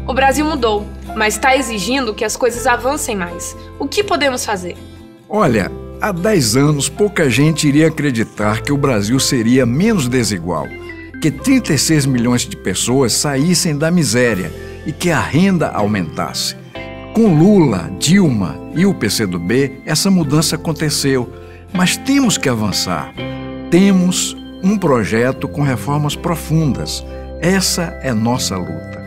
O Brasil mudou, mas está exigindo que as coisas avancem mais. O que podemos fazer? Olha, há 10 anos pouca gente iria acreditar que o Brasil seria menos desigual, que 36 milhões de pessoas saíssem da miséria e que a renda aumentasse. Com Lula, Dilma e o PCdoB, essa mudança aconteceu, mas temos que avançar. Temos um projeto com reformas profundas. Essa é nossa luta.